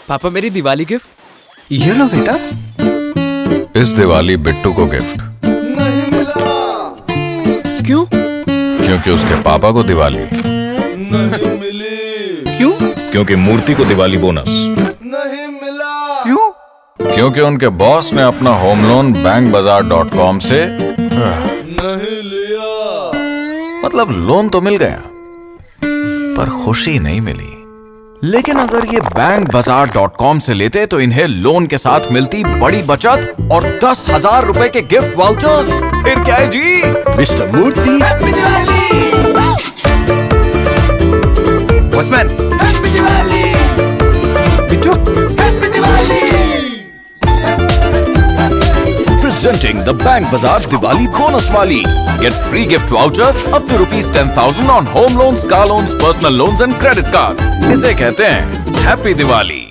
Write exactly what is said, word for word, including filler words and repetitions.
पापा मेरी दिवाली गिफ्ट। ये लो बेटा। इस दिवाली बिट्टू को गिफ्ट नहीं मिला। क्यों? क्योंकि उसके पापा को दिवाली नहीं मिली। क्यों? क्योंकि मूर्ति को दिवाली बोनस नहीं मिला। क्यों? क्योंकि उनके बॉस ने अपना home loan BankBazaar dot com से नहीं लिया। मतलब लोन तो मिल गया पर खुशी नहीं मिली। लेकिन अगर ये बैंक बाजार डॉट कॉम से लेते तो इन्हें लोन के साथ मिलती बड़ी बचत और दस हजार रुपए के गिफ्ट वाउचर्स। फिर क्या है जी? Mister Murthy. Watchman. Bittu. Presenting the Bank Bazaar Diwali Bonus Wali. Get free gift vouchers up to rupees ten thousand on home loans, car loans, personal loans and credit cards. इसे कहते हैं Happy Diwali.